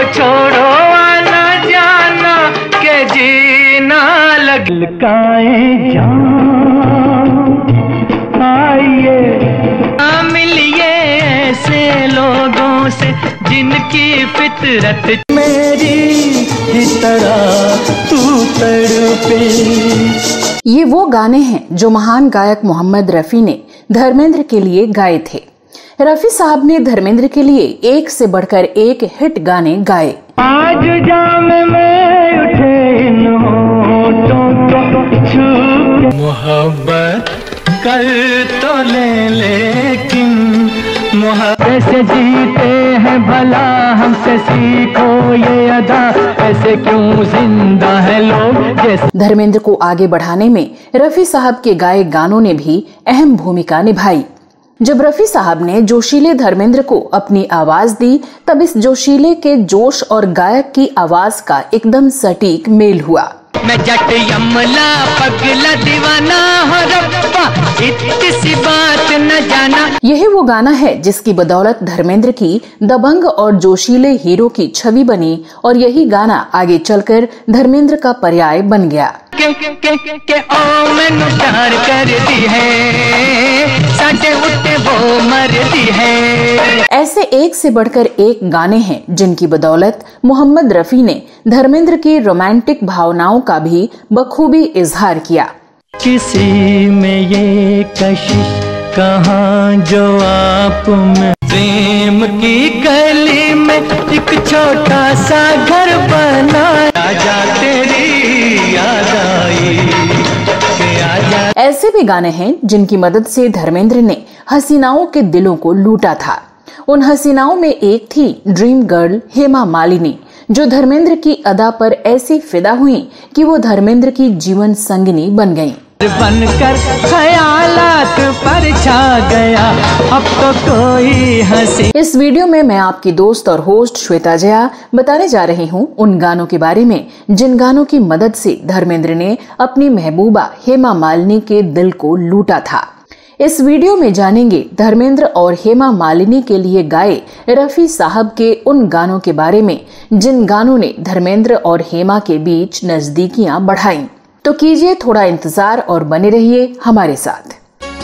छोड़ो आना जाना के जीना ललकाए आइए मिलिए ऐसे लोगों से जिनकी फितरत मेरी तरह तू तड़पे। ये वो गाने हैं जो महान गायक मोहम्मद रफी ने धर्मेंद्र के लिए गाए थे। रफी साहब ने धर्मेंद्र के लिए एक से बढ़कर एक हिट गाने गाए। आज जाम में उठे इन होठों को छू मोहब्बत कर तो ले लेकिन मोहब्बत से जीते हैं भला हमसे सीखो ये अदा ऐसे क्यों जिंदा है लोग जैसे। धर्मेंद्र को आगे बढ़ाने में रफी साहब के गाए गानों ने भी अहम भूमिका निभाई। जब रफी साहब ने जोशीले धर्मेंद्र को अपनी आवाज दी तब इस जोशीले के जोश और गायक की आवाज का एकदम सटीक मेल हुआ। मैं जट यमला पगला दीवाना हो रब्बा इतनी सी बात न जाना। यही वो गाना है जिसकी बदौलत धर्मेंद्र की दबंग और जोशीले हीरो की छवि बनी और यही गाना आगे चलकर धर्मेंद्र का पर्याय बन गया। के ओ मैनू प्यार कर दी है साडे उत्ते वो मर दी है। ऐसे एक से बढ़कर एक गाने हैं जिनकी बदौलत मोहम्मद रफी ने धर्मेंद्र की रोमांटिक भावनाओं का भी बखूबी इजहार किया। किसी में ये कशिश कहाँ जो आप में प्रेम की गली में एक छोटा सा घर बनाया जा तेरी याद आई के आजा। ऐसे भी गाने हैं जिनकी मदद से धर्मेंद्र ने हसीनाओं के दिलों को लूटा था। उन हसीनाओं में एक थी ड्रीम गर्ल हेमा मालिनी जो धर्मेंद्र की अदा पर ऐसी फिदा हुई कि वो धर्मेंद्र की जीवन संगिनी बन गईं। बनकर ख्यालात पर छा गया अब तो कोई हंसी। इस वीडियो में मैं आपकी दोस्त और होस्ट श्वेता जया बताने जा रही हूँ उन गानों के बारे में जिन गानों की मदद से धर्मेंद्र ने अपनी महबूबा हेमा मालिनी के दिल को लूटा था। इस वीडियो में जानेंगे धर्मेंद्र और हेमा मालिनी के लिए गाए रफी साहब के उन गानों के बारे में जिन गानों ने धर्मेंद्र और हेमा के बीच नजदीकियां बढ़ाई। तो कीजिए थोड़ा इंतजार और बने रहिए हमारे साथ।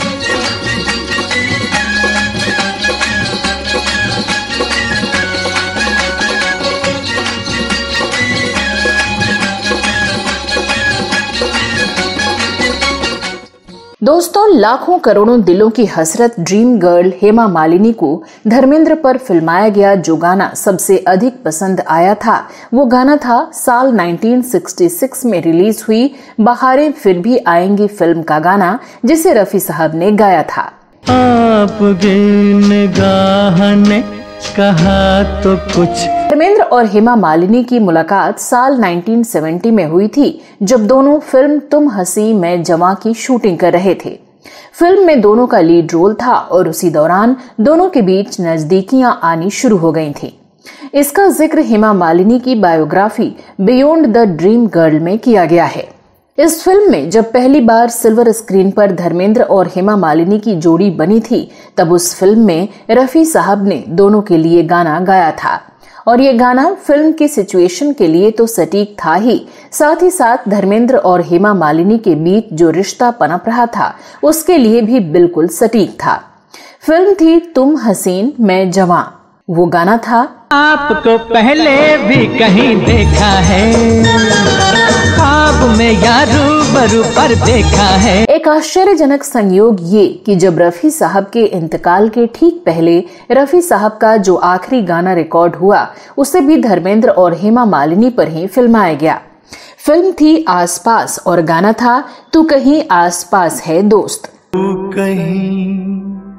दोस्तों, लाखों करोड़ों दिलों की हसरत ड्रीम गर्ल हेमा मालिनी को धर्मेंद्र पर फिल्माया गया जो गाना सबसे अधिक पसंद आया था वो गाना था साल 1966 में रिलीज हुई बहारें फिर भी आएंगी फिल्म का गाना जिसे रफी साहब ने गाया था। आपकी निगाह ने कहा तो कुछ। धर्मेंद्र और हेमा मालिनी की मुलाकात साल 1970 में हुई थी जब दोनों फिल्म तुम हंसी मैं जवां की शूटिंग कर रहे थे। फिल्म में दोनों का लीड रोल था और उसी दौरान दोनों के बीच नजदीकियां आनी शुरू हो गई थी। इसका जिक्र हेमा मालिनी की biography beyond the dream girl में किया गया है। इस फिल्म में जब पहली बार सिल्वर स्क्रीन पर धर्मेंद्र और हेमा मालिनी की जोड़ी बनी थी तब उस फिल्म में रफी साहब ने दोनों के लिए गाना गाया था और ये गाना फिल्म की सिचुएशन के लिए तो सटीक था ही, साथ ही साथ धर्मेंद्र और हेमा मालिनी के बीच जो रिश्ता पनप रहा था उसके लिए भी बिल्कुल सटीक था। फिल्म थी तुम हसीन मैं जवां। वो गाना था आपको पहले भी कहीं देखा है ख्वाब में या रूबरू पर देखा है। एक आश्चर्यजनक संयोग ये कि जब रफी साहब के इंतकाल के ठीक पहले रफी साहब का जो आखिरी गाना रिकॉर्ड हुआ उसे भी धर्मेंद्र और हेमा मालिनी पर ही फिल्माया गया। फिल्म थी आसपास और गाना था तू कहीं आसपास है दोस्त। तू कहीं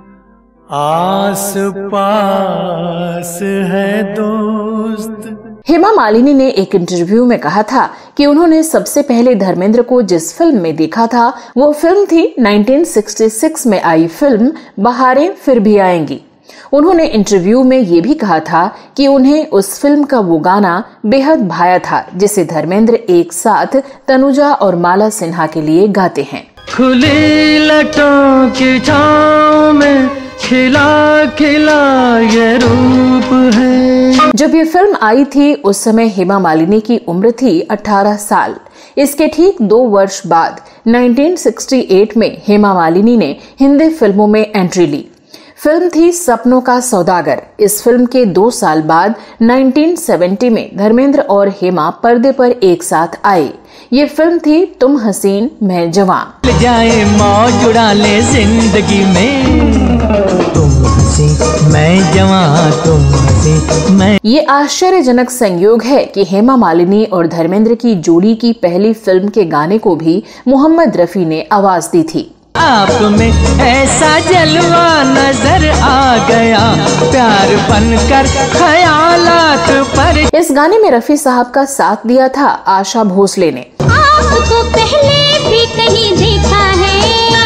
आस पास है दोस्त। हेमा मालिनी ने एक इंटरव्यू में कहा था कि उन्होंने सबसे पहले धर्मेंद्र को जिस फिल्म में देखा था वो फिल्म थी 1966 में आई फिल्म बहारें फिर भी आएंगी। उन्होंने इंटरव्यू में ये भी कहा था कि उन्हें उस फिल्म का वो गाना बेहद भाया था जिसे धर्मेंद्र एक साथ तनुजा और माला सिन्हा के लिए गाते हैं। खुली लटों की छांव में खिला खिला ये रूप है। जब ये फिल्म आई थी उस समय हेमा मालिनी की उम्र थी 18 साल। इसके ठीक 2 वर्ष बाद 1968 में हेमा मालिनी ने हिंदी फिल्मों में एंट्री ली। फिल्म थी सपनों का सौदागर। इस फिल्म के 2 साल बाद 1970 में धर्मेंद्र और हेमा पर्दे पर एक साथ आए। ये फिल्म थी तुम हसीन मैं जवां। जाए मौज उड़ा ले जिंदगी में, तुम हसीन मैं जवां, तुम हसीन मैं। ये आश्चर्यजनक संयोग है कि हेमा मालिनी और धर्मेंद्र की जोड़ी की पहली फिल्म के गाने को भी मोहम्मद रफी ने आवाज दी थी। आप में ऐसा जलवा नजर आ गया, प्यार बनकर ख्यालात पर। इस गाने में रफी साहब का साथ दिया था आशा भोसले ने। आपको पहले भी कहीं देखा है,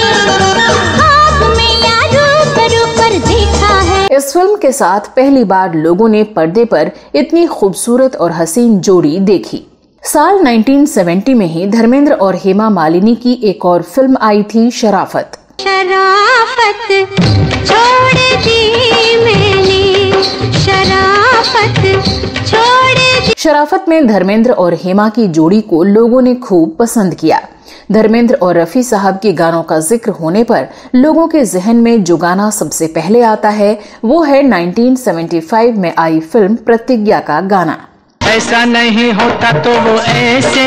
ख्वाब में या रूबरू पर देखा है। इस फिल्म के साथ पहली बार लोगों ने पर्दे पर इतनी खूबसूरत और हसीन जोड़ी देखी। साल 1970 में ही धर्मेंद्र और हेमा मालिनी की एक और फिल्म आई थी शराफत। शराफत छोड़ दी मैंने, शराफत छोड़ दी। शराफत में धर्मेंद्र और हेमा की जोड़ी को लोगों ने खूब पसंद किया। धर्मेंद्र और रफी साहब के गानों का जिक्र होने पर लोगों के जहन में जो गाना सबसे पहले आता है वो है 1975 में आई फिल्म प्रतिज्ञा का गाना। ऐसा नहीं होता तो वो ऐसे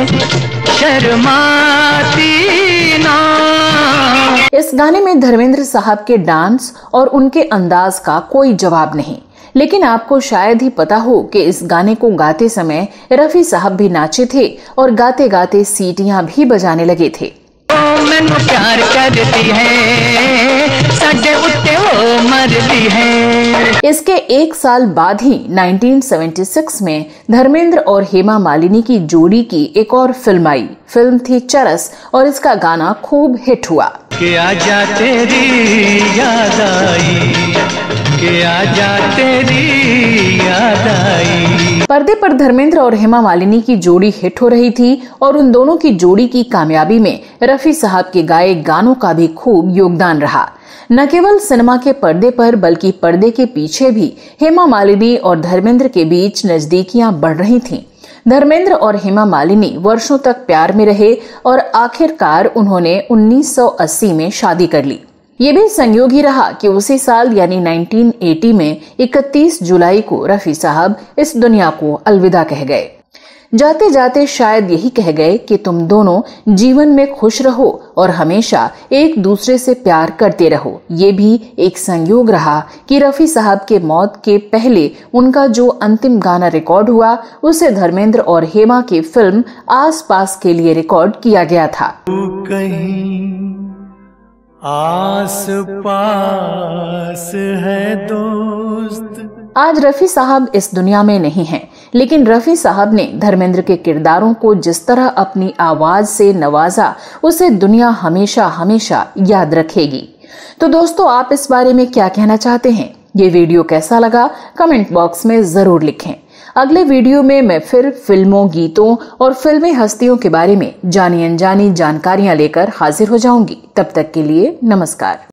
शर्माती ना। इस गाने में धर्मेंद्र साहब के डांस और उनके अंदाज का कोई जवाब नहीं, लेकिन आपको शायद ही पता हो कि इस गाने को गाते समय रफी साहब भी नाचे थे और गाते गाते सीटियां भी बजाने लगे थे। मैनू प्यार करती है, साडे उत्ते वो मरती है। इसके 1 साल बाद ही 1976 में धर्मेंद्र और हेमा मालिनी की जोड़ी की एक और फिल्म आई। फिल्म थी चरस और इसका गाना खूब हिट हुआ। कि आजा तेरी याद आई, कि आजा तेरी याद आई। पर्दे पर धर्मेंद्र और हेमा मालिनी की जोड़ी हिट हो रही थी और उन दोनों की जोड़ी की कामयाबी में रफी साहब के गाए गानों का भी खूब योगदान रहा। न केवल सिनेमा के पर्दे पर बल्कि पर्दे के पीछे भी हेमा मालिनी और धर्मेंद्र के बीच नजदीकियां बढ़ रही थीं। धर्मेंद्र और हेमा मालिनी वर्षों तक प्यार में रहे और आखिरकार उन्होंने 1980 में शादी कर ली। ये भी संयोग ही रहा कि उसी साल यानी 1980 में 31 जुलाई को रफी साहब इस दुनिया को अलविदा कह गए। जाते जाते शायद यही कह गए कि तुम दोनों जीवन में खुश रहो और हमेशा एक दूसरे से प्यार करते रहो। ये भी एक संयोग रहा कि रफी साहब के मौत के पहले उनका जो अंतिम गाना रिकॉर्ड हुआ उसे धर्मेंद्र और हेमा की फिल्म आस पास के लिए रिकॉर्ड किया गया था। आस पास है दोस्त। आज रफी साहब इस दुनिया में नहीं हैं, लेकिन रफी साहब ने धर्मेंद्र के किरदारों को जिस तरह अपनी आवाज से नवाजा उसे दुनिया हमेशा हमेशा याद रखेगी। तो दोस्तों, आप इस बारे में क्या कहना चाहते हैं? ये वीडियो कैसा लगा कमेंट बॉक्स में जरूर लिखें। अगले वीडियो में मैं फिर फिल्मों, गीतों और फिल्मी हस्तियों के बारे में जानी अनजानी जानकारियां लेकर हाजिर हो जाऊंगी। तब तक के लिए नमस्कार।